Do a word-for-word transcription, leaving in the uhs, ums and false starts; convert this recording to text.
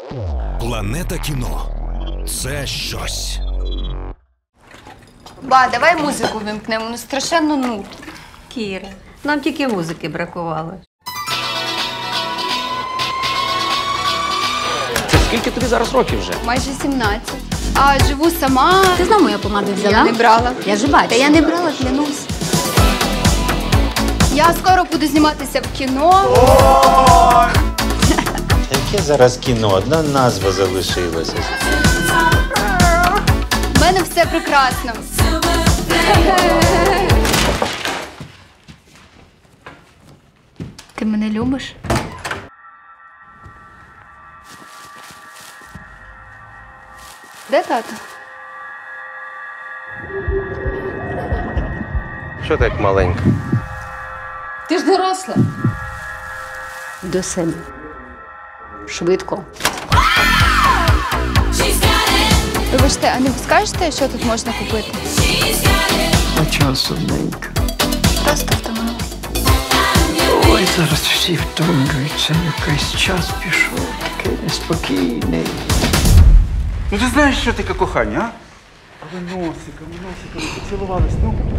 Планета кіно – це щось. Ба, давай музику вимкнемо, ну страшенно нудно. Кіра, нам тільки музики бракувало. Це скільки тобі зараз років вже? Майже сімнадцять. А живу сама. Ти знову мою помаду взяла? Я не брала. Я ж бачу. Та я не брала, клянусь. Я скоро буду зніматися в кіно. Яке зараз кіно? Одна назва залишилася. У мене все прекрасно. Ти мене любиш? Де тато? Що ти як маленька? Ти ж доросла. До себе. Швидко. Вибачте, а не скажете, що тут можна купити? А часу ненька. Просто втомилась. Ой, зараз всі втомлюються. Якийсь час пішов, такий неспокійний. Ну ти знаєш, що таке кохання, а? Але носиком, носиком поцілувались, ну.